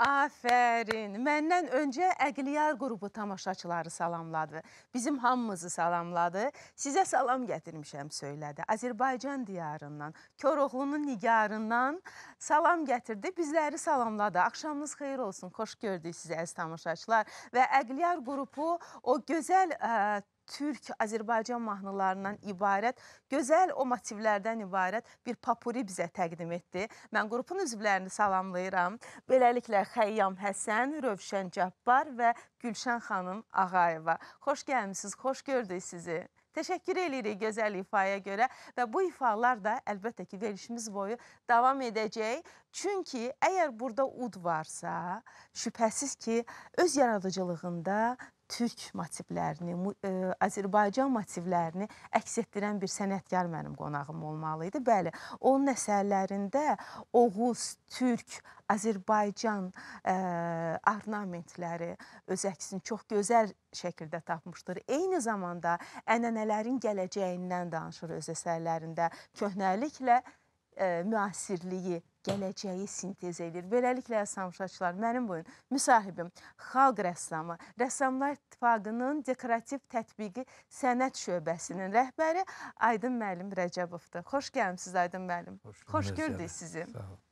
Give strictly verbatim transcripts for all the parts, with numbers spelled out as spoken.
Afərin. Məndən öncə Əqliyar qrupu tamaşaçıları salamladı. Bizim hamımızı salamladı. Sizə salam gətirmişəm söylədi. Azərbaycan diyarından, Koroğlunun nigarından salam gətirdi. Bizləri salamladı. Axşamınız xeyir olsun. Xoş gördük sizi əziz tamaşaçılar. Və Əqliyar qrupu o gözəl ə, Türk, Azərbaycan mahnılarından ibarət, gözəl o motivlərdən ibarət bir papuri bizə təqdim etdi. Mən qrupun üzvlərini salamlayıram. Beləliklə Xəyyam Həsən, Rövşən Cabbar və Gülşən xanım Ağayeva. Xoş gəlmişsiniz, xoş gördük sizi. Təşəkkür edirik gözəl ifaya görə və bu ifalar da əlbəttə ki, verilişimiz boyu davam edəcək. Çünki əgər burada ud varsa, şübhəsiz ki, öz yaradıcılığında Türk motivlərini, Azərbaycan motivlərini əks etdirən bir sənətkar mənim qonağım olmalıydı. Bəli, onun əsərlərində Oğuz, Türk, Azərbaycan ə, ornamentləri öz əksini çox gözəl şəkildə tapmışdır. Eyni zamanda ənənələrin gələcəyindən danışır öz əsərlərində. Köhnəliklə ə, müasirliyi, gələcəyi sintez edir. Beləliklə, tamaşaçılar, mənim bugün müsahibim, xalq rəssamı, Rəssamlar İttifaqının dekorativ tətbiqi sənət şöbəsinin rəhbəri Aydın müəllim Rəcəbovdur. Xoş gəlmişsiniz Aydın müəllim. Xoş, Xoş gördük sizi.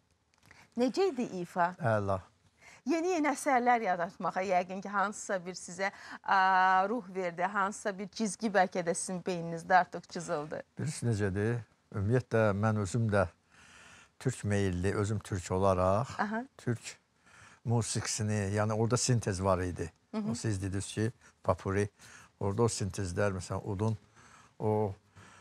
Necə idi ifa? Əla. Yeni-yeni əsərlər yaratmağa yəqin ki, hansısa bir sizə ə, ruh verdi, hansısa bir cizgi bəlkə də sizin beyninizdə artıq cızıldı. Birisi necədir? Ümumiyyətlə, mən özüm də Türk meyilli, özüm Türk olaraq, Aha. Türk musiqisini, yəni orada sintez var idi. Hı -hı. O siz dediniz ki, papuri, orada o sintezlər, məsələn, udun, o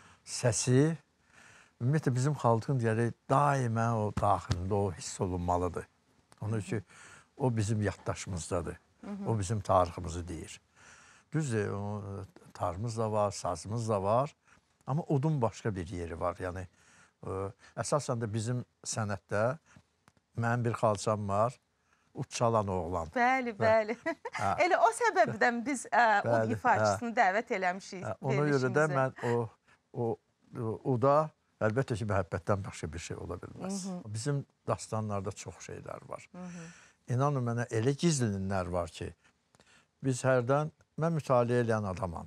səsi, ümumiyyətlə bizim xalqın deyəri, daimə o daxilində o hiss olunmalıdır. Onun üçün o bizim yaddaşımızdadır, Hı -hı. o bizim tariximizi deyir. Düzdür, o, tariximiz da var, sazımız da var, amma udun başqa bir yeri var, yəni. Əsasən də bizim sənətdə mənim bir xalçam var, uç çalan oğlan. Bəli, bəli. Hə. Elə o səbəbdən biz ə, o ifaçısını hə. dəvət eləmişik. Hə. Ona görə də mən o, o, o da əlbəttə ki, məhəbbətdən başqa bir şey ola bilməz. Hı -hı. Bizim dastanlarda çox şeylər var. Hı -hı. İnanın mənə elə gizlinlər var ki, biz hərdən, mən mütaliə edən adamam.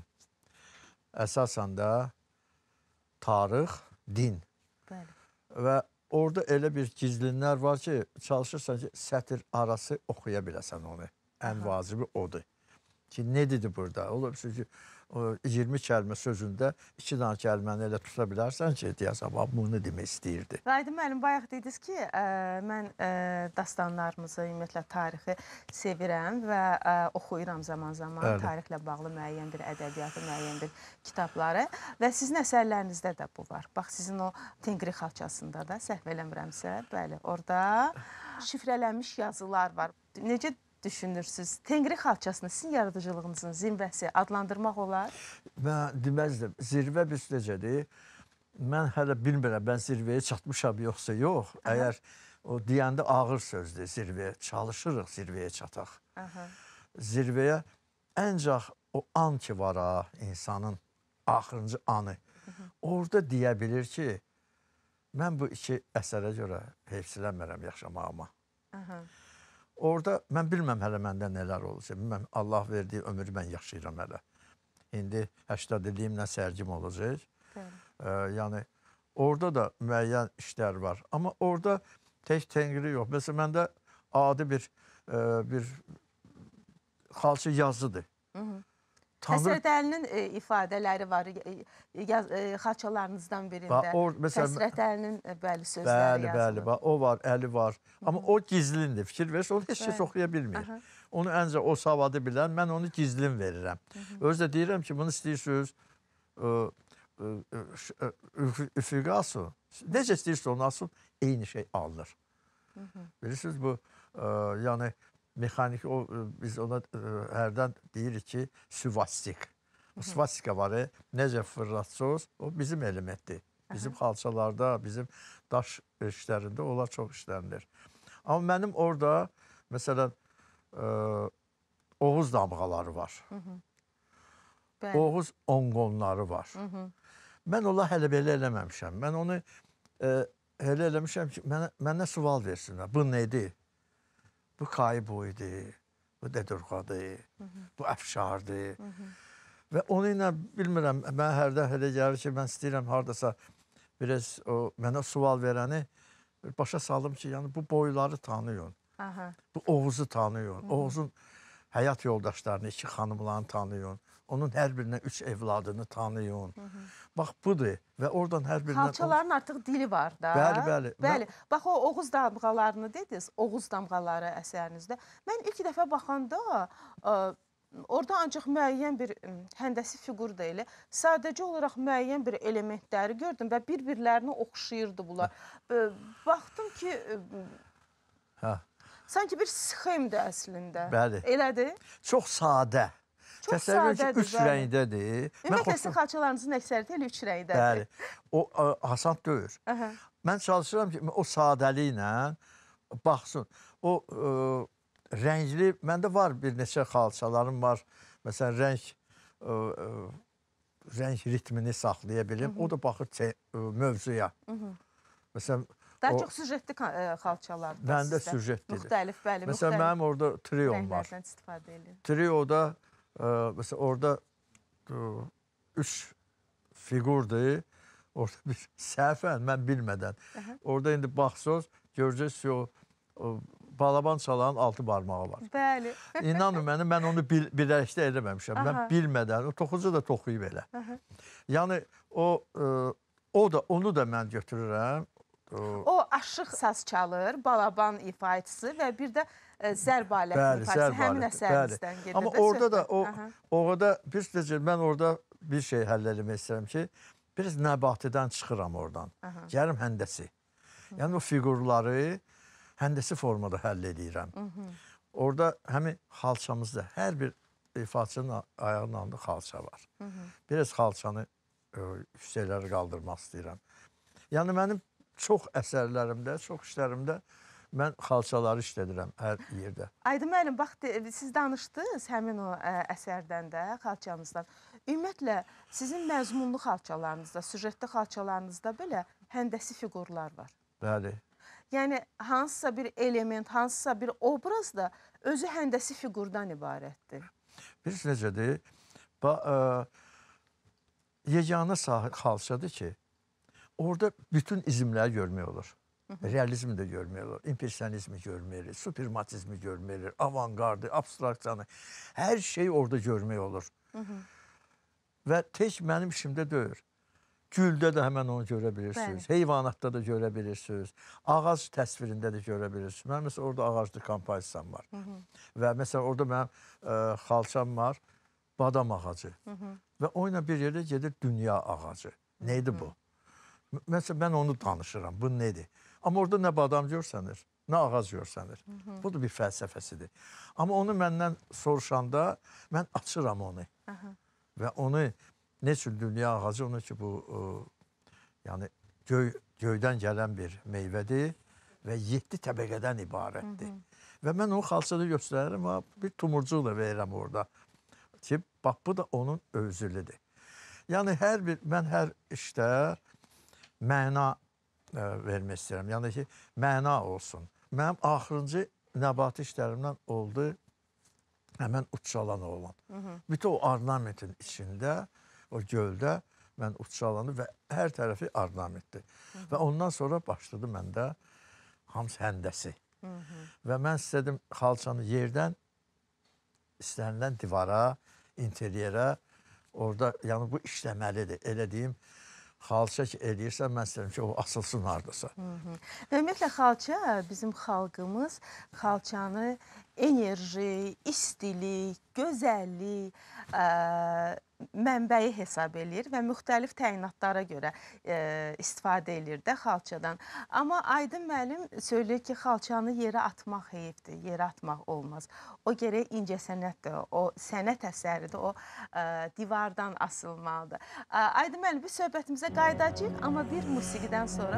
Əsasən də tarix, din. Bəli. Və orada elə bir gizlinlər var ki, çalışırsan ki, sətir arası oxuya biləsən onu. Ən Aha. vacibi odur. Ki, ne dedi burada? Ola bilsin ki, iyirmi kəlmə sözündə iki dənə kəlməni elə tuta bilərsən ki, deyəsən, bunu demək istəyirdi. Aydın müəllim, bayaq dediniz ki, ə, mən ə, dastanlarımızı, ümumiyyətlə tarixi sevirəm və ə, oxuyuram zaman-zaman Əli. tarixlə bağlı müəyyən bir ədəbiyyatı, müəyyən bir kitabları və sizin əsərlərinizdə də bu var. Bax, sizin o Tengri xalçasında da, səhv eləmirəmsə, bəli, orada şifrələnmiş yazılar var. Necə düşünürsünüz? Tengri xalçasını sizin yaradıcılığınızın zirvəsi adlandırmaq olar? Mən deməzdim. Zirvə biz necədir? Mən hələ bilmirəm, mən zirvəyə çatmışam yoxsa yox. Aha. Əgər o deyəndə ağır sözdür zirvəyə. Çalışırıq zirvəyə çataq. Aha. Zirvəyə ancaq o an ki var ha, insanın axırıncı anı. Aha. Orada deyə bilir ki, mən bu iki əsərə görə heyfsilənmirəm yaşamağıma. Aha. Orada mən bilməm hələ məndə nələr olacaq. Bilməm, Allah verdiyi ömrü mən yaşayıram hələ. İndi həştad illiyimlə sərgim olacaq. Ee, yəni, orada da müəyyən işlər var. Amma orada tək Tengri yox. Məsələn, məndə adi bir, e, bir xalçı yazıdır. Hı -hı. Həsrət Əlinin e, ifadələri var, yaz, e, xalçalarınızdan birində. Həsrət Əlinin e, bəli, sözləri bəli, yazılır. Bəli, o var, Əli var. Hı -hı. Amma o gizlindir. Fikir verirsə, onu heç kəs oxuya bilmir. Aha. Onu əncə o savadı bilən, mən onu gizlin verirəm. Özdə deyirəm ki, bunu istəyirsiniz, üfüqə asın. Necə istəyirsə onu asın, eyni şey alınır. Hı -hı. Bilirsiniz, bu, e, yəni, mexanik, o, biz ona ə, hərdən deyirik ki, süvastik. O süvastika var, e, necə fırlatçoz, o bizim elementdir. Bizim Aha. xalçalarda, bizim daş işlərində onlar çox işlənilir. Amma mənim orada, məsələn, ə, Oğuz damğaları var. Hı -hı. Oğuz onqonları var. Hı -hı. Mən onlar hələ belə eləməmişəm. Mən onu ə, elə eləmişəm ki, mənə, mənə sual versinlər. Bu nədir? bu Kayboydu, bu Dedurğadır, bu Əfşardır. Və onu ilə bilmirəm, mən hərdən hələ gəlir ki, mən istəyirəm hardasa biraz o mənə sual verəni başa salım ki, yəni bu boyları tanıyın. Aha. Bu Oğuzu tanıyın. Oğuzun həyat yoldaşlarını, iki xanımlarını tanıyın. Onun hər birindən üç evladını tanıyın. Bax budur və oradan hər birindən... Xalçaların artıq dili var da. Bəli, bəli. Bəli. Bax o Oğuz damğalarını dediniz, Oğuz damğaları əsərinizdə. Mən ilk dəfə baxanda ə, orada ancaq müəyyən bir həndəsi fiqur da elə, sadəcə olaraq müəyyən bir elementləri gördüm və bir-birlərini oxşayırdı bunlar. Baxdım ki, hə. Sanki bir sxemdir əslində. Bəli. Elədir? Çox sadə. Çox Təsəvvür ki, sadədir. üç rəngdədir. Ümumiyyətlə sizin xalçalarınızın əksəriyyəti elə üç rəngdədir. Bəli. O ə, Hasan deyir. Aha. Mən çalışıram ki, o sadəliklə baxsın. O ə, rəngli, məndə var bir neçə xalçalarım var. Məsələn, rəng ə, ə, rəng ritmini saxlaya bilim. O da baxır ə, mövzuya. Məsələn, Daha o, çox süjetli xalçalar. Məndə süjetlidir. Müxtəlif, bəli. Məsələn, mənim orada triom var. Rənglərdən istifadə edilir. Trioda, ə, məsələn, orada ə, üç fiqurdur. Orada bir səhvən, mən bilmədən. Aha. Orada indi baxsınız, görəcəksiniz o, o balaban çalanın altı barmağı var. Bəli. İnanın mənə, mən onu bil, bilərəkdə eləməmişəm. Aha. Mən bilmədən, o toxucu da toxuyub elə. Aha. Yəni, o, ə, o da, onu da mən götürürəm. O aşıq saz çalır, balaban ifaçısı və bir də zərb aləti ifaçısı həmin əsərinizdən gedir. Amma orada da, o, orada bir sürəcə, mən orada bir şey həll eləmək istəyirəm ki, biraz nəbatidən çıxıram oradan. Aha. Gəlim həndəsi. Yəni o fiqurları həndəsi formada həll edirəm. Hı-hı. Orada həmin xalçamızda hər bir ifaçının ayağının altında xalça var. Hı-hı. Biraz xalçanı yüksəkləri qaldırmaq istəyirəm. Yəni mənim çox əsərlərimdə, çox işlərimdə mən xalçaları işlədirəm hər yerdə. Aydın müəllim, bax, siz danışdınız həmin o ə, əsərdən də, xalçanızdan. Ümumiyyətlə, sizin məzmunlu xalçalarınızda, süjetli xalçalarınızda belə həndəsi fiqurlar var. Bəli. Yəni, hansısa bir element, hansısa bir obraz da özü həndəsi fiqurdan ibarətdir. Bir necədir? Ə, yeganə xalçadır ki, orada bütün izmləri görmək olur. Realizmi də görmək olur, impressionizmi görmək olur, supermatizmi görmək olur, avantgardı, abstraksiyanı, hər şey orada görmək olur. Hı -hı. Və tək mənim işimdə deyil. Güldə də həmən onu görə bilirsiniz, bəli. Heyvanatda da görə bilirsiniz, ağac təsvirində də görə bilirsiniz. Mənim məsələn orada ağaclı kompozisiyam var. Hı -hı. Və məsələn orada mənim ə, xalçam var, badam ağacı. Hı -hı. Və o ilə bir yerdə gedir dünya ağacı. Neydi bu? Məsələn, mən onu danışıram, bu nedir? Amma orada nə badam görsənir, nə ağac görsənir. Hı -hı. Bu da bir fəlsəfəsidir. Amma onu məndən soruşanda mən açıram onu. Aha. Və onu, nə üçün dünya ağacı? Onu ki, bu o, yəni göy, göydən gələn bir meyvədir və yeddi təbəqədən ibarətdir. Hı -hı. Və mən onu xalçada göstərirəm, bir tumurcuq da verirəm orada. Ki, bax, bu da onun özülüdür. Yəni, hər bir, mən hər işdə məna ə, vermək istəyirəm. Yəni ki, məna olsun. Mənim axırıncı nəbati işlərimdən oldu həmən uçalan olan. Hı -hı. Bütün o ornamentin içində, o göldə mən uçalanı və hər tərəfi ornamentdir. Hı -hı. Və ondan sonra başladı məndə hamısı həndəsi. Hı -hı. Və mən istədim xalçanı yerdən istənilən divara, interyerə, orada, yəni bu işləməlidir. Elə deyim, xalça ki, eləyirsən, mən istəyirəm ki, o asılsın hardasa. Və ümumiyyətlə, xalça, bizim xalqımız xalçanı enerji, istilik, gözəllik, ə, mənbəyi hesab edir və müxtəlif təyinatlara görə ə, istifadə edir də xalçadan. Amma Aydın müəllim söyləyir ki, xalçanı yerə atmaq heyifdir, yerə atmaq olmaz. O gərək incəsənətdir, o sənət əsəridir, o ə, divardan asılmalıdır. Ə, Aydın müəllim, biz söhbətimizə qayıdacağıq, amma bir musiqidən sonra...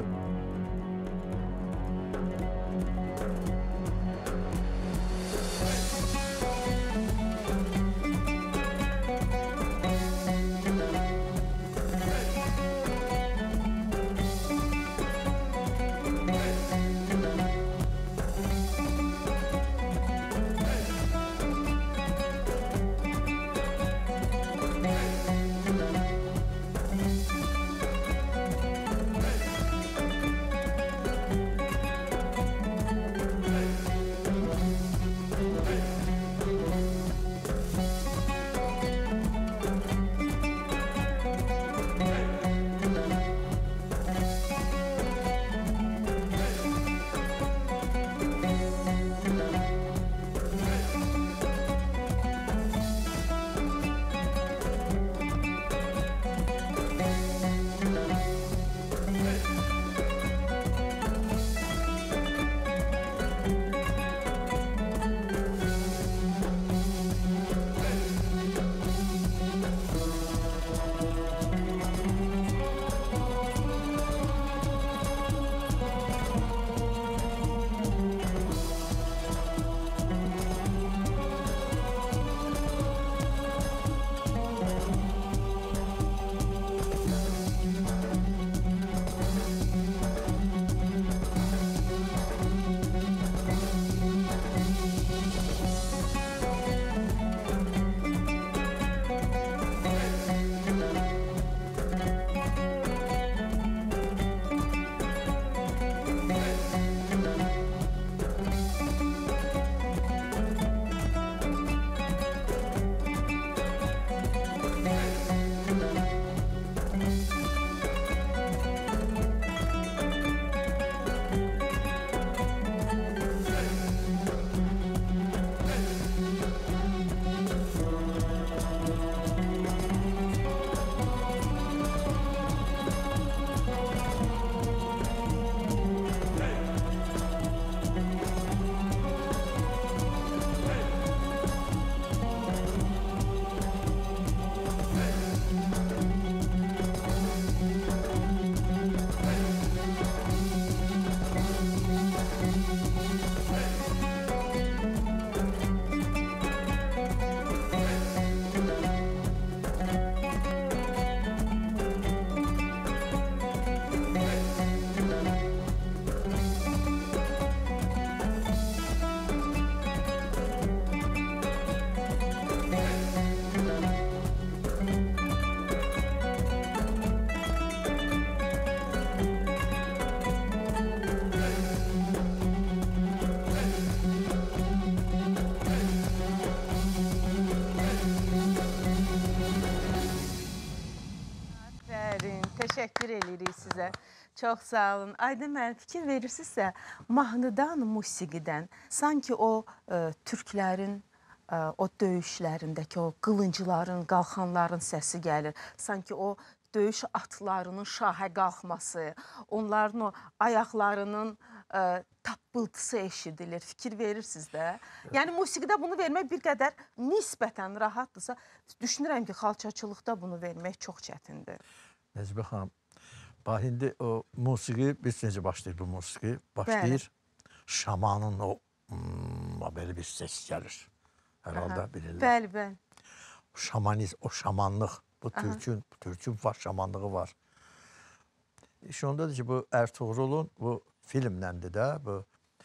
Çox sağ olun. Aydın müəllim, fikir verirsinizsə, mahnıdan, musiqidən sanki o ə, türklərin ə, o döyüşlərindəki o qılıncların, qalxanların səsi gəlir. Sanki o döyüş atlarının şahə qalxması, onların o ayaqlarının ə, tappıltısı eşidilir. Fikir verirsiniz də. Yəni musiqidə bunu vermək bir qədər nisbətən rahatdırsa, düşünürəm ki, xalçaçılıqda bunu vermək çox çətindir. Necmi xanım, bax indi o musiqi, biz necə başlayır bu musiqi? Başlayır bəli. Şamanın o hmm, belə bir ses gəlir. Hər halda bilirlər. Bəli, bəli. Şamanizm, o şamanlıq, bu türkün, bu türkün var, şamanlığı var. İş ondadır ki, bu Ertuğrul'un bu filmləndir də, bu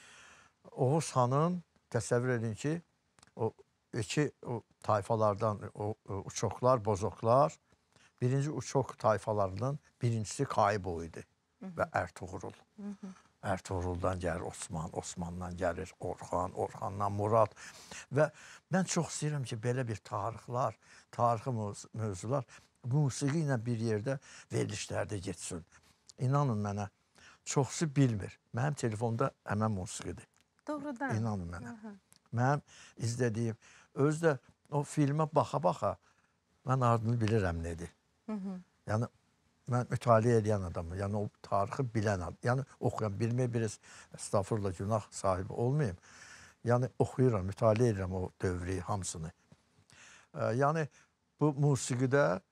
Oğuz Xanın, təsəvvür edin ki, o iki o tayfalardan, o, o uçoklar, bozoklar, birinci uçok tayfalarının birincisi Kaybo idi və Ertuğrul. Hı -hı. Ertuğrul'dan gəlir Osman, Osman'dan gəlir Orxan, Orxandan Murad. Və mən çox istəyirəm ki, belə bir tarixlar, tarixi mövzular musiqi ilə bir yerdə verilişlərdə getsin. İnanın mənə, çoxsu bilmir. Mənim telefonda həmən musiqidir. Doğrudan. İnanın mənə. Hı -hı. Mənim izlədiyim, özdə o filmə baxa-baxa mən ardını bilirəm nədir. Hı -hı. Yəni, mən mütaliə edən adamım, yəni o tarixi bilən adam, yəni oxuyan, bilmək biraz estağfurullah günah sahibi olmayayım. Yəni oxuyuram, mütaliə edirəm o dövrü, hamısını. Ee, yəni bu musiqidə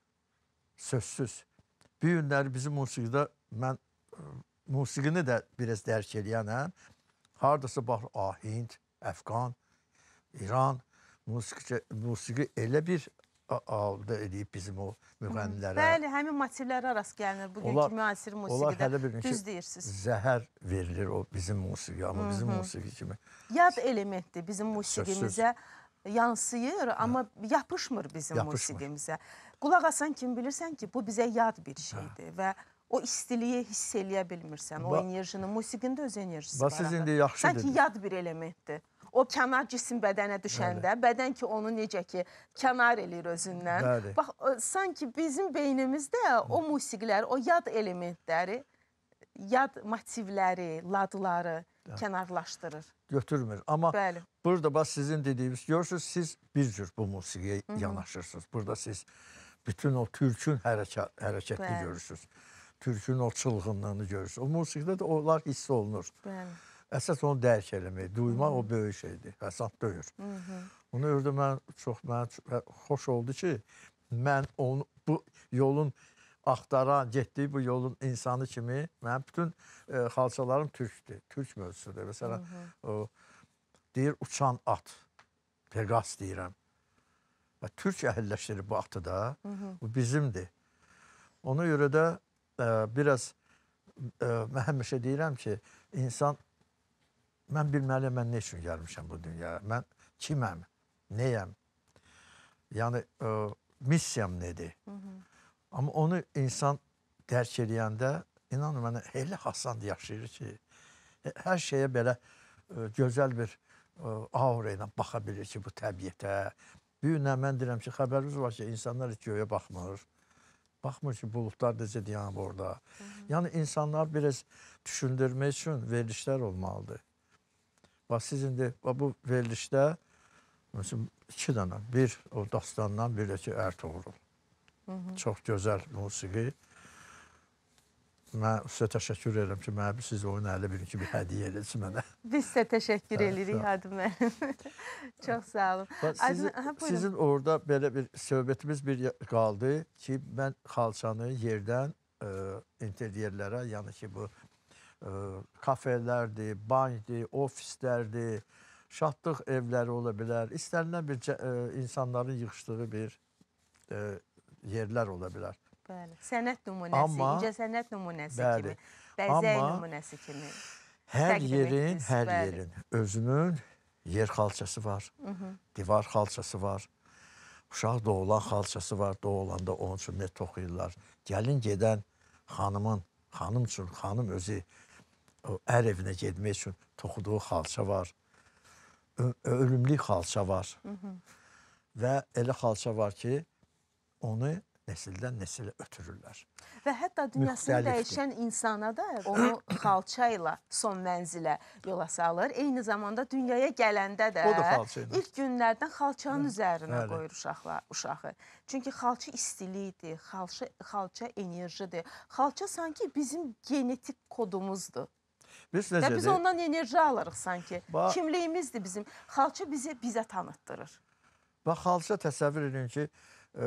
sözsüz. Bir günləri bizim musiqidə mən musiqini də biraz dərk eləyənəm. Hardasa bax, Hind, Əfqan, İran, musiqi, musiqi elə bir aldı edib bizim o müğənnilərə. Bəli, həmin motivlərə rast gəlinir bugünkü müasir musiqidə. Düz deyirsiniz. Zəhər verilir o bizim musiqi, amma Hı -hı. bizim musiqi kimi. Yad elementdir bizim musiqimizə yansıyır, amma Hı. yapışmır bizim yapışmır. musiqimizə. Qulaq asan kim bilirsən ki, bu bizə yad bir şeydir və o istiliyi hiss eləyə bilmirsən, o enerjini, musiqində öz enerjisi var. Siz indi yaxşı Sanki yad bir elementdir. O kənar cisim bədənə düşəndə, Bəli. bədən ki onu necə ki kənar eləyir özündən. Bəli. Bax, sanki bizim beynimizdə o musiqilər, o yad elementləri, yad motivləri, ladları Bəli. kənarlaşdırır. Götürmür. Amma Bəli. burada bax sizin dediyiniz, görürsünüz, siz bir cür bu musiqiyə Hı -hı. yanaşırsınız. Burada siz bütün o türkün hərəkət, hərəkətini Bəli. görürsünüz. Türkün o çılğınlığını görürsünüz. O musiqidə də onlar hiss olunur. Bəli. Əsas onu dərk eləmək, duymaq Hı -hı. o böyük şeydir. Əsas döyür. Hı -hı. Onu ördü mən çox, mən xoş oldu ki, mən onu, bu yolun axtaran, getdiyi bu yolun insanı kimi, mənim bütün e, xalçalarım türkdür, türk mövzusudur. Məsələn, Hı -hı. o deyir uçan at, Pegas deyirəm. Və türk əhəlləşdirir bu atı da, Hı -hı. bu bizimdir. Ona görə də e, biraz e, mən həmişə deyirəm ki, insan mən bilməliyəm, mən nə üçün gəlmişəm bu dünyaya, mən kiməm, nəyəm, yəni e, missiyam nədir? Hı -hı. Amma onu insan dərk edəndə, inanın mənə, elə asan yaşayır ki, hər şeyə belə e, gözəl bir e, aura ilə baxa bilir ki, bu təbiətə. Bir günə mən deyirəm ki, xəbəriniz var ki, insanlar hiç göyə baxmır. Baxmır ki, bulutlar necə deyəm orada. Hı -hı. Yəni insanlar biraz düşündürmək üçün verilişlər olmalıdır. Bax, siz indi bu verilişdə iki dənə, bir o dastandan, bir də ki, Ertuğrul. Hı -hı. Çox gözəl musiqi. Mən sizə təşəkkür edirəm ki, mənə siz oyun əli bir ki, bir hədiyyə edilsin mənə. Biz sizə təşəkkür edirik, Aydın müəllim. Çox sağ olun. Sizin, ha, sizin orada belə bir söhbətimiz bir qaldı ki, mən xalçanı yerdən e, interyerlərə, yəni ki, bu e, kafelərdir, bankdir, ofislərdir, şatlıq evləri ola bilər, istənilən bir e, insanların yığışdığı bir e, yerlər ola bilər. Bəli. Sənət nümunəsi, incə sənət nümunəsi bəli, kimi, bəzək nümunəsi kimi. Hər yerin, hər bəli. yerin özünün yer xalçası var, Hı -hı. divar xalçası var, uşaq doğulan xalçası var, doğulanda onun üçün nə toxuyurlar. Gəlin gedən xanımın, xanım üçün, xanım özü o ər evinə getmək üçün toxuduğu xalça var, ölümlü xalça var Hı -hı. və elə xalça var ki, onu nəsildən nəsilə ötürürlər. Və hətta dünyasını Müxtəlifdir. dəyişən insana da onu xalça ilə son mənzilə yola salır. Eyni zamanda dünyaya gələndə də O da xalça ilə. ilk günlərdən xalçanın üzərinə Bəli. qoyur uşaqlar, uşağı. Çünki xalça istilikdir, xalça, xalça enerjidir. Xalça sanki bizim genetik kodumuzdur. Biz Və biz necədir? ondan enerji alırıq sanki. Ba- Kimliyimizdir bizim. Xalça bizi bizə tanıtdırır. Bax, xalça təsəvvür edin ki, e,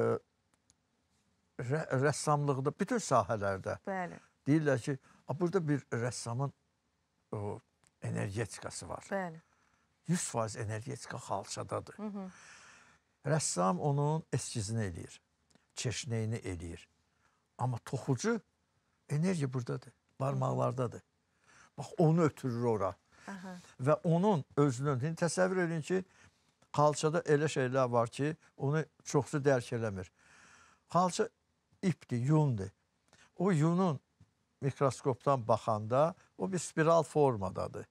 rə, rəssamlıqda, bütün sahələrdə Bəli, deyirlər ki, "A, burada bir rəssamın o, energetikası var. bəli. yüz faiz energetika xalçadadır. Hı -hı. Rəssam onun eskizini eləyir, çeşnəyini eləyir. Amma toxucu enerji buradadır, barmaqlardadır. Bax, onu ötürür ora. Aha. Və onun özünün, indi təsəvvür edin ki, xalçada elə şeylər var ki, onu çoxsu dərk eləmir. Xalça ipdir, yundur. O yunun mikroskopdan baxanda o bir spiral formadadır.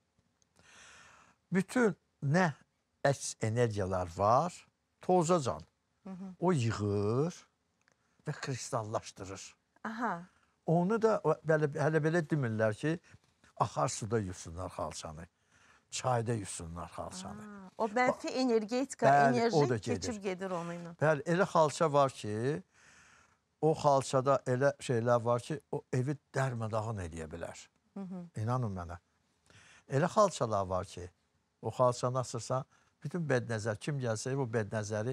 Bütün nə əks energiyalar var, tozacan. Hı -hı. O yığır və kristallaşdırır. Aha. Onu da belə, hələ belə demirlər ki, axar suda yusunlar xalçanı, çayda yusunlar xalçanı. Aa, o mənfi energetika, Bəli, enerji o da gedir. keçib gedir onunla. Bəli, elə xalça var ki, o xalçada elə şeylər var ki, o evi dərmadağın eləyə bilər. Hı -hı. İnanın mənə. Elə xalçalar var ki, o xalçanı asırsan, bütün bədnəzər, kim gəlsə o bədnəzəri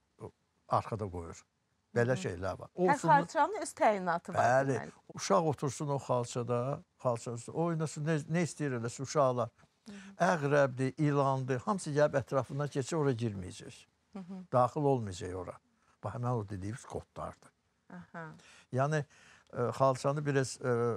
arxada qoyur. Belə Hı -hı. şeylər var. Hər Olsun, xalçanın öz təyinatı var. bəli, deməli. uşaq otursun o xalçada, xalça üstü, oynasın, nə, nə istəyir eləsin uşaqlar. Hı -hı. Əqrəbdir, ilandır, hamısı gəlib ətrafından keçir, ora girməyəcək. Hı -hı. Daxil olmayacaq ora. Bax, həmən o dediyimiz kodlardır. Aha. Yəni, e, xalçanı biraz e,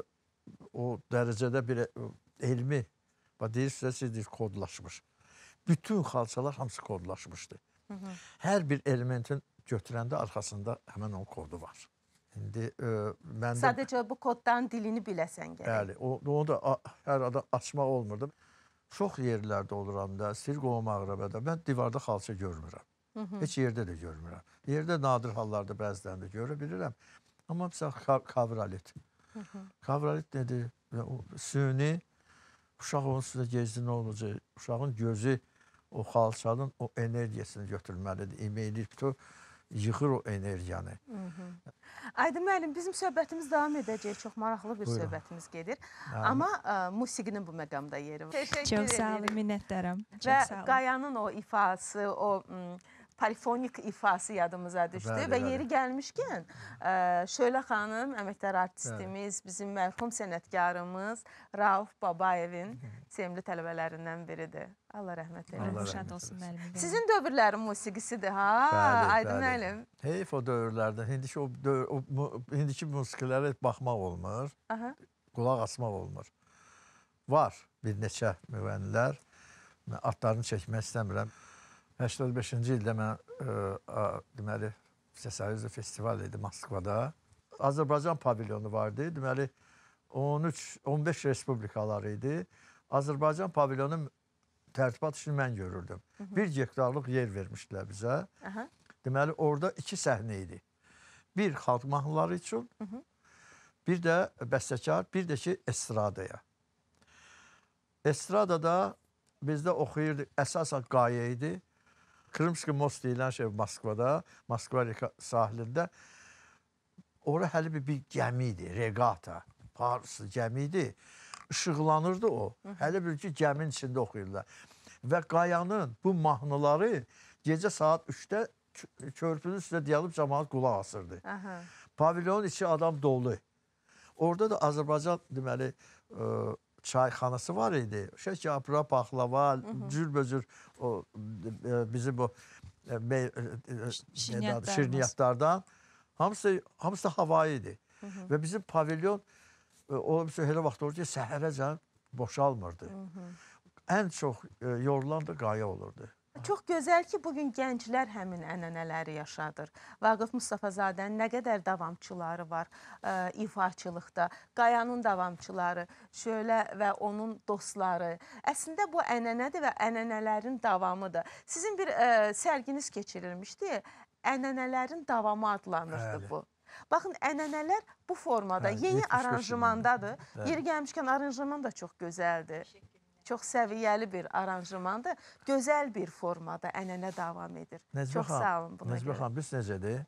o dərəcədə bir e, elmi, bax, deyirsiniz, siz deyir, kodlaşmış. Bütün xalçalar hamısı kodlaşmışdır. Hı -hı. Hər bir elementin götürəndə arxasında həmən onun kodu var. İndi e, məndə... Sadəcə bu kodların dilini biləsən gərək. Bəli, o, onu da a, hər adam açmaq olmurdu. Çox yerlərdə oluram da, istəyir qovma ağrabada, mən divarda xalça görmürəm. Hı -hı. Heç yerdə də görmürəm. Yerdə nadir hallarda bəzən də görə bilirəm. Amma məsələn, ka kavralit. Hı -hı. Kavralit nədir? O, süni, uşaq onun üstündə gezdi, nə olacaq? Uşağın gözü o xalçanın o enerjisini götürməlidir. İmeylir, bütün yığır o enerjiyanı. Hı -hı. Aydın müəllim, bizim söhbətimiz davam edəcək. Çox maraqlı bir Buyurun. söhbətimiz gedir. Yəni. Amma ə, musiqinin bu məqamda yeri var. Təşəkkür Çox sağ olun, edirik. minnətdaram. Çox Və sağ olun. Qayanın o ifası, o m, polifonik ifası yadımıza düşdü. Bəli, Və bəli. yeri gəlmişkən, ə, Şölə xanım, əməkdar artistimiz, bizim mərhum sənətkarımız Rauf Babayevin sevimli tələbələrindən biridir. Allah rəhmət Allah eyləsin. Allah şad rəhmət olsun müəllimim. Sizin dövrlərin musiqisidir ha, Bəli, Aydın bəli. müəllim. Heyf o dövrlərdə. İndiki o, dövr, o mu- indiki musiqilərə baxmaq olmur. Aha. Qulaq asmaq olmur. Var bir neçə müğənnilər. Mən adlarını çəkmək istəmirəm. səksən beşinci ildə mən ə, ə, deməli Səsayüzü festival idi Moskvada. Azərbaycan pavilyonu vardı. Deməli on üç on beş respublikalar idi. Azərbaycan pavilyonu tərtibat işini mən görürdüm. Hı -hı. Bir gektarlıq yer vermişdilər bizə. Aha. Deməli orada iki səhnə idi. Bir xalq mahnıları üçün, Hı -hı. bir də bəstəkar, bir də ki estradaya. Estradada bizdə oxuyurduq, əsasən qayə idi. Krımski most deyilən şey Moskvada, Moskva reka sahilində. Ora hələ bir, bir gəmi idi, regata, Parisli gəmi idi. Işıqlanırdı o. Hı -hı. Hələ bir ki gəminin içində oxuyurlar. Və qayanın bu mahnıları gecə saat üçdə körpünün üstündə deyilib cəmaat qulaq asırdı. Aha. Pavilyonun içi adam dolu. Orada da Azərbaycan deməli ə, çayxanası var idi. Şəkapra, paxlava, cürbəcür o ə, bizim o ə, me, ə, Şirniyyatlarımız. şirniyyatlardan hamısı hamısı da havayı idi. Hı -hı. Və bizim pavilyon ə, o elə vaxt oldu ki, səhərəcən boşalmırdı. Hı -hı. Ən çox ə, yorulan da qaya olurdu. Çox gözəl ki, bugün gənclər həmin ənənələri yaşadır. Vaqif Mustafazadənin nə qədər davamçıları var ə, ifaçılıqda, Qayanın davamçıları, Şölə və onun dostları. Əslində bu ənənədir və ənənələrin davamıdır. Sizin bir ə, sərginiz keçirilmişdi, ənənələrin davamı adlanırdı Bəli. bu. Baxın, ənənələr bu formada, Hə, yeni yetmiş beş aranjmandadır. ildir. Yeri gəlmişkən aranjman da çox gözəldir. Çox səviyyəli bir aranjmandır. Gözəl bir formada ənənə davam edir. Necmə Çox xan, sağ olun buna Necmə görə. xan, biz necədir?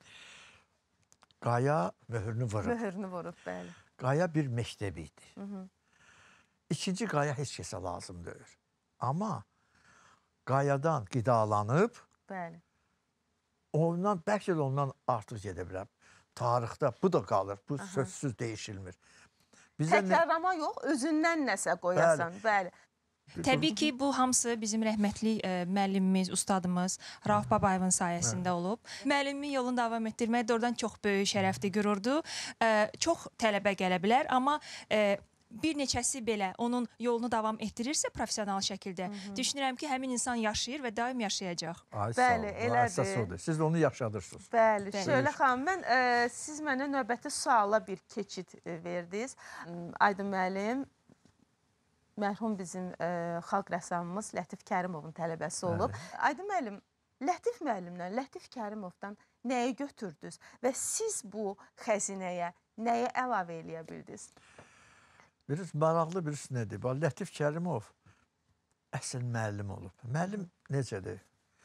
Qaya möhürünü vurub. Möhürünü vurub, bəli. Qaya bir məktəb idi. Hı -hı. İkinci qaya heç kəsə lazım deyil. Amma qayadan qidalanıb, Bəli. ondan, bəlkə də ondan artıq gedə bilər. Tarixdə bu da qalır, bu Aha. sözsüz değişilmir. Bizə nə- Təkrarlama yox, özündən nəsə qoyasan, bəli. Təbii ki, bu hamısı bizim rəhmətli e, müəllimimiz, ustadımız Rauf Babayevin sayəsində olub. Müəllimin yolunu davam etdirmək doğrudan çox böyük şərəfdir, qürurdur. E, çox tələbə gələ bilər, amma e, bir neçəsi belə onun yolunu davam etdirirsə professional şəkildə, düşünürəm ki, həmin insan yaşayır və daim yaşayacaq. Ay, sağ Bəli, olun. elədir. Əsas odur. Siz onu yaşadırsınız. Bəli, Bəli. Şöyle xanım, mən e, siz mənə növbəti suala bir keçid e, verdiniz. M, Aydın müəllim, mərhum bizim e, xalq rəssamımız Lətif Kərimovun tələbəsi olub. Aydın müəllim, Lətif müəllimdən, Lətif Kərimovdan nəyi götürdünüz və siz bu xəzinəyə nəyi əlavə eləyə bildiniz? Birisi maraqlı birisi nədir? Bax, Lətif Kərimov əsl müəllim olub. Müəllim necədir?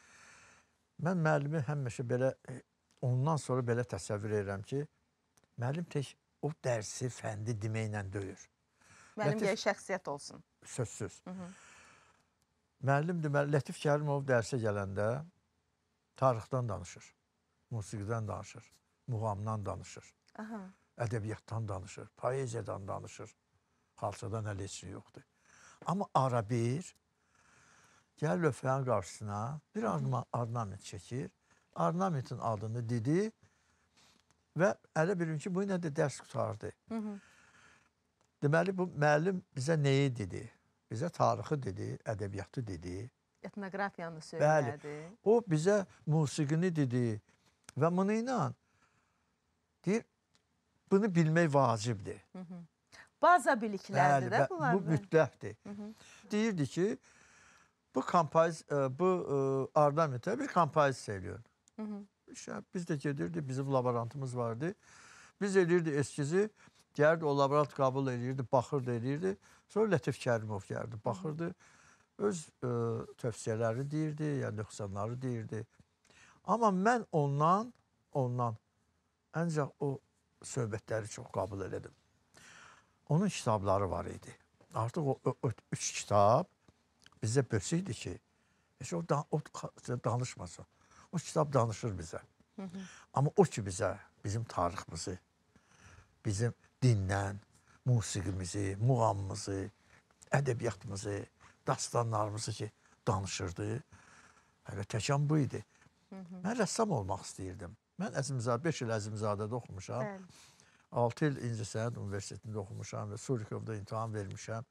Mən müəllimi həmişə belə, e, ondan sonra belə təsəvvür edirəm ki, müəllim tək o dərsi, fəndi deməklə deyir. Müəllim Lətif- gəl şəxsiyyət olsun. Sözsüz. Hı -hı. Müəllim deməli, Lətif Kərimov dərsə gələndə tarixdən danışır, musiqidən danışır, muğamdan danışır, Aha. ədəbiyyatdan danışır, poeziyadan danışır. Xalçadan hələ heç nə yoxdur. Amma ara bir, gəl lövhənin qarşısına bir ornament çəkir, ornamentin adını dedi və elə bilim ki, bu nə də dərs qutardı. Hı -hı. Deməli, bu müəllim bizə nəyi dedi? Bizə tarixi dedi, ədəbiyyatı dedi. Etnografiyanı söylədi. O bizə musiqini dedi və bunu ilə deyir, bunu bilmək vacibdir. Hı -hı. Baza biliklərdir də Bəli, bunlar. bu mütləqdir. Hı -hı. Deyirdi ki, bu kompoz, bu e, ornamentə bir kompozisiya eləyir. Hı -hı. İşte biz də gedirdi, bizim laborantımız vardı. Biz eləyirdi eskizi, gəlirdi o laborant qəbul eləyirdi, baxırdı eləyirdi. Sonra Lətif Kərimov gəlirdi, baxırdı. Öz e, tövsiyələri deyirdi, ya nöqsanları deyirdi. Amma mən ondan, ondan ancaq o söhbətləri çox qəbul elədim. Onun kitabları var idi. Artıq o, o, o üç kitab bizə bölsəydi ki, heç o, da, o danışmasın. O kitab danışır bizə. Hı -hı. Amma o ki bizə, bizim tariximizi, bizim dindən, musiqimizi, muğamımızı, ədəbiyyatımızı, dastanlarımızı ki danışırdı. Hələ təkan bu idi. Hı -hı. Mən rəssam olmaq istəyirdim. Mən Əzimzadə, beş il Əzimzadədə oxumuşam. Bəli. altı il İncəsənət Universitetində oxumuşam və Surikovda imtahan vermişəm.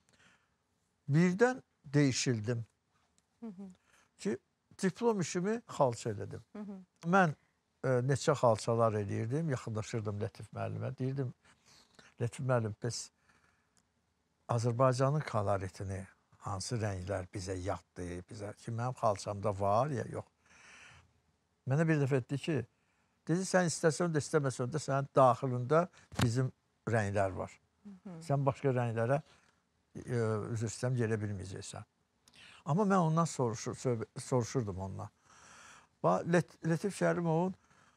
Birdən değişildim. Hı -hı. Ki, diplom işimi xalça elədim. Hı -hı. Mən e, neçə xalçalar eləyirdim, yaxınlaşırdım Lətif müəllimə. Deyirdim, Lətif müəllim, biz Azərbaycanın koloritini, hansı rənglər bizə yatdı, bizə ki, mənim xalçamda var ya, yox. Mənə bir dəfə etdi ki, dedi, sən istəsən də istəməsən də sənin daxilində bizim rənglər var. Hı -hı. Sən başqa rənglərə e, üzr istəyirəm, gələ bilməyəcəksən. Amma mən ondan soruşur, soruşurdum ondan. Lət, Lətif Kərimovun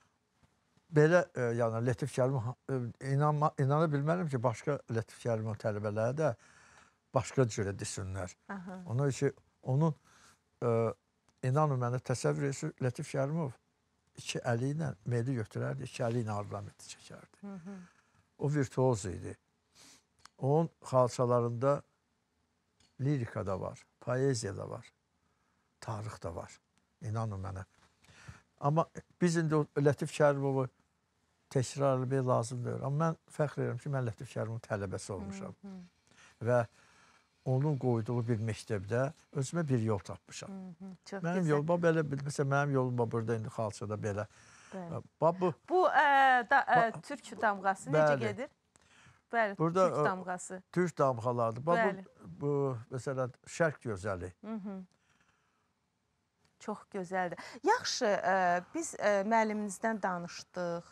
belə, e, yəni Lətif Kərimov, e, inanma, inana bilmərəm ki, başqa Lətif Kərimov tələbələri də başqa cürə desinlər. Aha. Ona üçün onun, e, inanın mənə təsəvvür etsin, Lətif Kərimov iki əli ilə meyli götürərdi, iki əli ilə ornamenti çəkərdi. Hı -hı. O virtuoz idi. Onun xalçalarında lirika da var, poeziya da var, tarix da var. İnanın mənə. Amma biz indi o Lətif Kərimovu təkrar eləmək lazım deyil. Amma mən fəxr edirəm ki, mən Lətif Kərimovun tələbəsi olmuşam. Hı -hı. Və onun qoyduğu bir məktəbdə özümə bir yol tapmışam. Hı -hı. Çox Mənim gözəl. yoluma belə, məsələn, mənim yoluma burada indi xalçada belə. Bəli. Bax bu, Bu e, da, e, Türk damğası necə Bəli. gedir? Bəli, Burada, Türk o- damğası. Türk damğalardır. Bax Bəli. bu, bu məsələn, şərq gözəli. Hı -hı. Çox gözəldir. Yaxşı, e, biz e, müəlliminizdən danışdıq.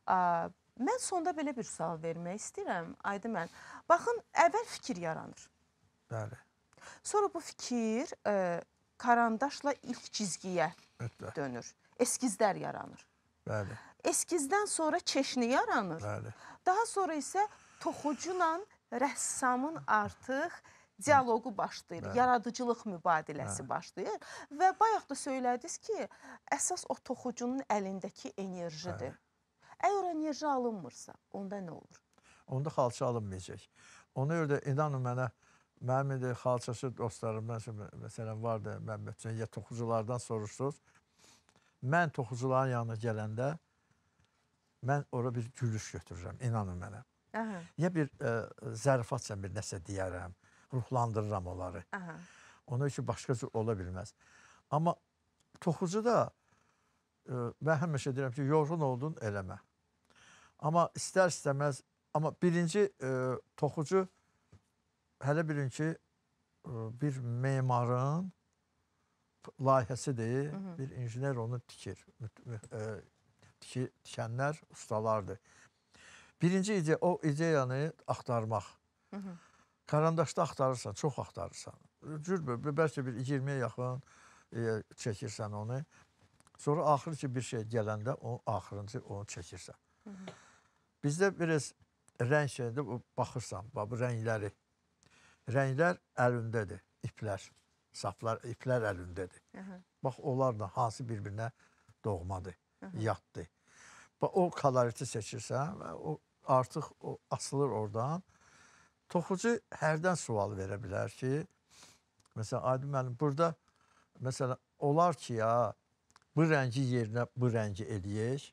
Aa, mən sonda belə bir sual vermək istəyirəm. Aydı mən. Baxın, əvvəl fikir yaranır. Bəli. Sonra bu fikir e, karandaşla ilk çizgiyə Mütləq. dönür. Eskizlər yaranır. Bəli. Eskizdən sonra çeşni yaranır. Bəli. Daha sonra isə toxucuyla rəssamın artıq dialoqu başlayır, Bəli. yaradıcılıq mübadiləsi Bəli. başlayır və bayaq da söylədiniz ki, əsas o toxucunun əlindəki enerjidir. Bəli. Əgər o enerji alınmırsa, onda nə olur? Onda xalça alınmayacaq. Ona görə də inanın mənə, mənim də xalçaçı dostlarımdan, məsələn, vardı, Məmmədcan, ya toxuculardan soruşsunuz. Mən toxucuların yanına gələndə, mən ora bir gülüş götürürəm, inanın mənə. Aha, Ya bir ə, zərifatla bir nəsə deyərəm, ruhlandırıram onları. aha. Onun üçün başqa cür ola bilməz. Amma toxucu da, ə, mən həmişə deyirəm ki, yorğun oldun, eləmə. Amma istər istəməz, amma birinci ə, toxucu, hələ bilin ki, ə, bir memarın layihəsidir, Hı hı. bir injiner onu tikir. Müt- mü- ə, tiki- Tikənlər ustalardır. Birinci ideya, o ideyanı axtarmaq. Hı hı. Karandaşda axtarırsan, çox axtarırsan. Cürbür, bəlkə bir iyirmiyə yaxın e, çəkirsən onu. Sonra axır ki bir şey gələndə o axırıncı onu çəkirsən. Hı hı. Bizdə biraz rəng şeyində bu- baxırsan, bax, bu rəngləri. Rənglər əlindədir, iplər, saplar, iplər əlindədir. Aha. Bax, onlarla hansı bir-birinə doğmadır, Hı hı. yaddır. Bax, o koloriti seçirsən və o artıq o asılır oradan. Toxucu hərdən sual verə bilər ki, məsələn, Aydın müəllim, burada məsələn, olar ki, ya, bu rəngi yerinə bu rəngi eləyək.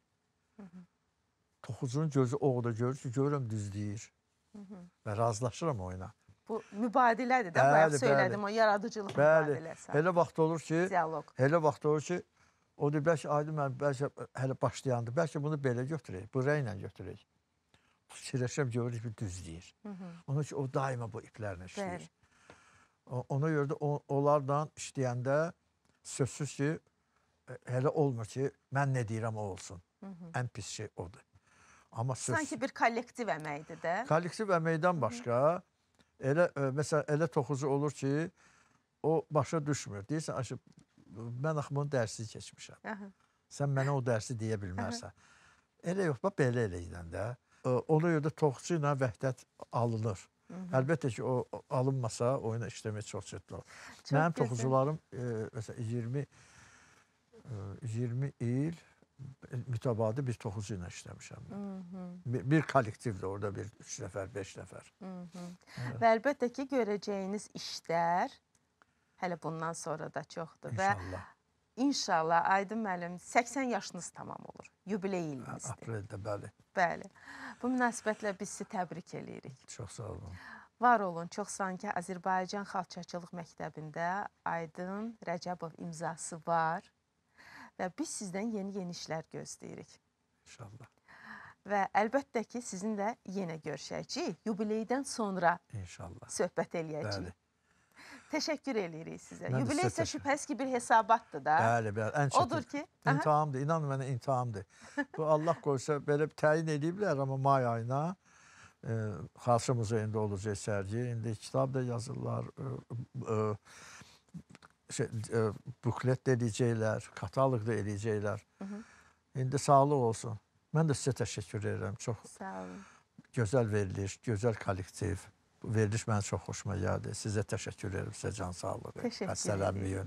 Toxucunun gözü o da görür ki, görürəm düzləyir. Və razılaşıram oyuna. Bu mübadilədir də, Bəli, bayaq bəli. söylədim, o yaradıcılıq Bəli, mübadiləsi. elə vaxt olur ki, Dialoq. elə vaxt olur ki, o deyir, bəlkə Aydın müəllim, bəlkə hələ başlayandı, bəlkə bunu belə götürək, bu rənglə götürək. Fikirləşəm, görürük ki, düzləyir. Hı hı. Onun üçün o daima bu iplərlə işləyir. Bəli. O- Ona görə də o- onlarla işləyəndə sözsüz ki, e, elə olmur ki, mən nə deyirəm o olsun. Hı hı. Ən pis şey odur. Amma söz Sanki bir kollektiv əməkdir də. kollektiv əməkdən başqa elə e, məsələn elə toxucu olur ki, o başa düşmür. Deyirsən, aşı mən axı bunun dərsini keçmişəm. Aha. Sən mənə o dərsi deyə bilmərsən. Elə yox, bax belə eləyən də. E, Ona görə də toxucu ilə vəhdət alınır. Əlbəttə ki, o o alınmasa oyuna işləmək çox çətin olur. Çox Mənim gözəl. toxucularım e, məsələn iyirmi e, iyirmi il mütəbadi bir toxucu ilə işləmişəm. Hı mən. hı. Bir, bir kollektivdə orada bir üç nəfər, beş nəfər. Hı hı. Və əlbəttə ki, görəcəyiniz işlər hələ bundan sonra da çoxdur və İnşallah. inşallah Aydın müəllim səksən yaşınız tamam olur. Yubiley ilinizdir. Apreldə, bəli. Bəli. Bu münasibətlə biz sizi təbrik eləyirik. Çox sağ olun. Var olun, çox sanki Azərbaycan Xalçaçılıq Məktəbində Aydın Rəcəbov imzası var və biz sizdən yeni-yeni işlər gözləyirik. İnşallah. Və əlbəttə ki, sizinlə yenə görüşəcəyik. Yubileydən sonra İnşallah. söhbət eləyəcəyik. Bəli. Təşəkkür eləyirik sizə. Mən də Yubiley sizə isə təşəkkür- şübhəsiz ki, bir hesabatdır da. Bəli, bəli. Ən çətin. Odur ki, aha. İntihamdır. İnanın mənə intihamdır. Bu Allah qoysa belə təyin ediblər, amma may ayına e, Xalça Muzeyində olacaq sərgi. İndi kitab da yazırlar, e, e, şey, e, buklet də eləyəcəklər, kataloq da eləyəcəklər. İndi sağlıq olsun. Mən də sizə təşəkkür edirəm. Çox Sağ olun. gözəl veriliş, gözəl kollektiv. Bu veriliş mənə çox xoşuma gəldi. Sizə təşəkkür edirəm. Sizə can sağlığı, Təşəkkür həssələnməyin.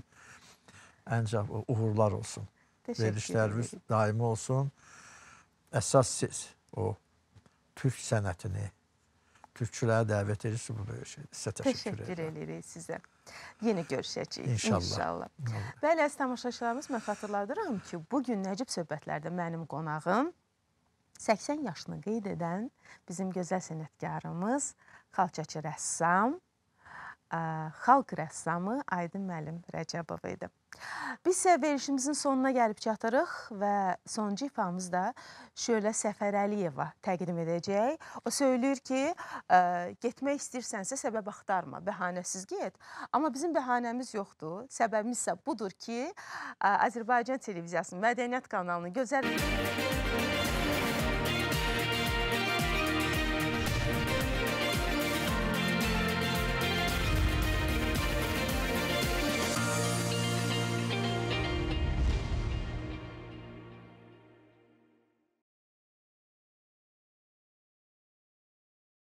Əncə uğurlar olsun. Təşəkkür Verilişlərimiz edirik. daimi olsun. Əsas siz o türk sənətini, türkçülərə dəvət edirsiniz, bu böyük şeydir. Sizə təşəkkür Təşəkkür edirəm. edirik sizə. Yenə görüşəcəyik. İnşallah. İnşallah. Bəli, əziz tamaşaçılarımız, mən xatırladıram ki, bugün Nəcib söhbətlərdə mənim qonağım səksən yaşını qeyd edən bizim gözəl sənətkarımız, xalçaçı rəssam, ə, xalq rəssamı Aydın müəllim Rəcəbov idi. Biz isə verilişimizin sonuna gəlib çatırıq və sonuncu ifamız da Şölə Səfər Əliyeva təqdim edəcək. O söyləyir ki, ə, getmək istəyirsənsə səbəb axtarma, bəhanəsiz get. Amma bizim bəhanəmiz yoxdur. Səbəbimiz isə budur ki, ə, Azərbaycan televiziyasının Mədəniyyət kanalının gözəl